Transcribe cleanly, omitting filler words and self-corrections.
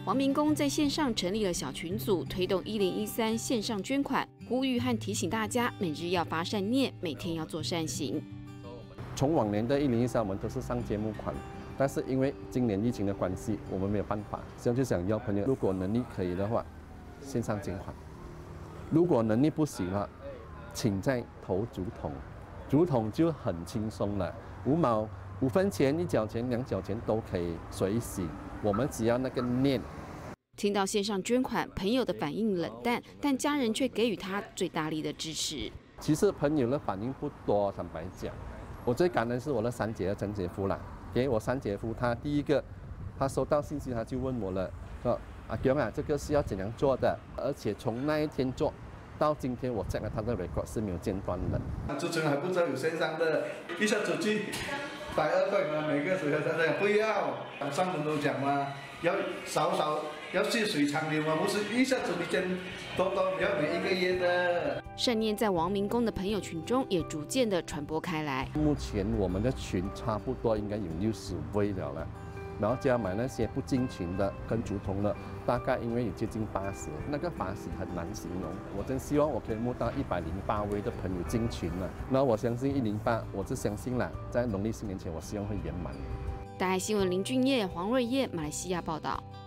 王明公在线上成立了小群组，推动1013线上捐款，呼吁和提醒大家每日要发善念，每天要做善行。 从往年的1013，我们都是上节目款，但是因为今年疫情的关系，我们没有办法，所以就想要朋友，如果能力可以的话，线上捐款；如果能力不行了，请再投竹筒，竹筒就很轻松了，5毛、5分钱、1角钱、2角钱都可以随喜，我们只要那个念。 听到线上捐款，朋友的反应冷淡，但家人却给予他最大力的支持。 其实朋友的反应不多，坦白讲，我最感恩是我的三姐和曾姐夫啦。给我三姐夫，他第一个，他收到信息他就问我了，说阿强啊，这个是要怎样做的？而且从那一天做到今天，我check了他的 record 是没有间断的。 之前还不知道有线上的，一下子去120块嘛，每个水他讲不要，上人都讲嘛，要要细水长流嘛，不是一下子你捐多要每一个月的。 善念在王明公的朋友群中也逐渐的传播开来。 目前我们的群差不多应该有60位了，然后加买那些不进群的跟竹筒的，大概因为有接近80，那个法喜很难形容。我真希望我可以募到108位的朋友进群了。那我相信108，我是相信啦，在农历新年前，我希望会圆满。 大爱新闻林俊业、黄瑞燕，马来西亚报道。